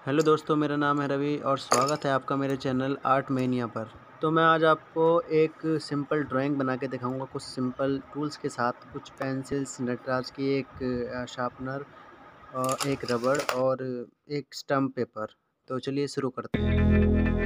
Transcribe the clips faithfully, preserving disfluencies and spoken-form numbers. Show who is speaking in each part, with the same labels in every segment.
Speaker 1: Hello दोस्तों, मेरा नाम है रवि और स्वागत है आपका मेरे चैनल आर्ट मैनिया पर। तो मैं आज आपको एक सिंपल ड्राइंग बना के दिखाऊंगा कुछ सिंपल टूल्स के साथ। कुछ पेंसिल्स, नटराज की एक अ, शार्पनर, अ, एक रबड़ और एक स्टम्प पेपर। तो चलिए शुरू करते हैं।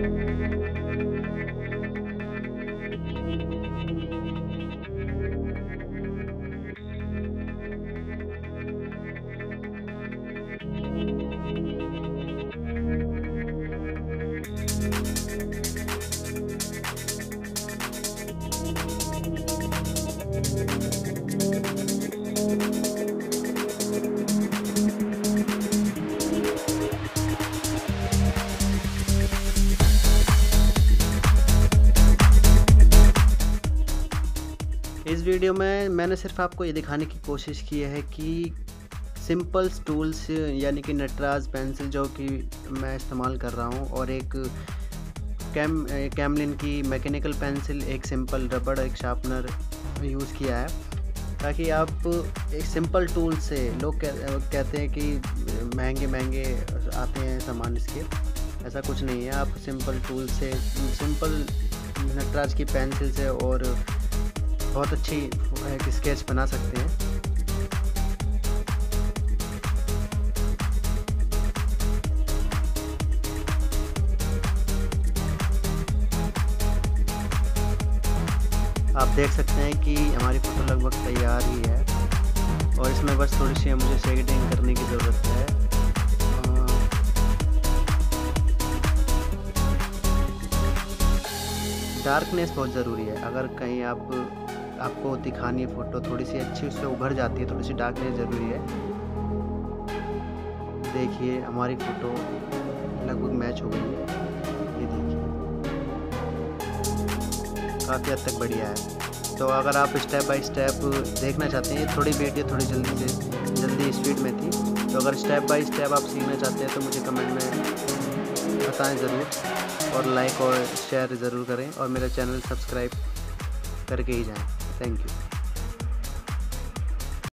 Speaker 1: इस वीडियो में मैंने सिर्फ आपको ये दिखाने की कोशिश की है कि सिंपल टूल्स यानी कि नटराज पेंसिल जो कि मैं इस्तेमाल कर रहा हूँ, और एक कैम कैमलिन की मैकेनिकल पेंसिल, एक सिंपल रबड़, एक शार्पनर यूज़ किया है, ताकि आप एक सिंपल टूल से, लोग कह, कहते हैं कि महंगे महंगे आते हैं सामान इसके, ऐसा कुछ नहीं है। आप सिंपल टूल से, सिंपल नटराज की पेंसिल से और बहुत अच्छी एक स्केच बना सकते हैं। आप देख सकते हैं कि हमारी फ़ोटो लगभग तैयार ही है, और इसमें बस थोड़ी सी मुझे शेडिंग करने की ज़रूरत है। डार्कनेस बहुत ज़रूरी है। अगर कहीं आप आपको दिखानी है फ़ोटो थोड़ी सी अच्छी, उससे उभर जाती है, थोड़ी सी डार्कनेस ज़रूरी है। देखिए हमारी फ़ोटो लगभग मैच हो गई है, ये देखिए काफ़ी हद तक बढ़िया है। तो अगर आप स्टेप बाय स्टेप देखना चाहते हैं, थोड़ी वीडियो थोड़ी जल्दी से जल्दी स्पीड में थी, तो अगर स्टेप बाय स्टेप आप सीखना चाहते हैं तो मुझे कमेंट में बताएं ज़रूर, और लाइक और शेयर ज़रूर करें, और मेरा चैनल सब्सक्राइब करके ही जाएं। Thank you.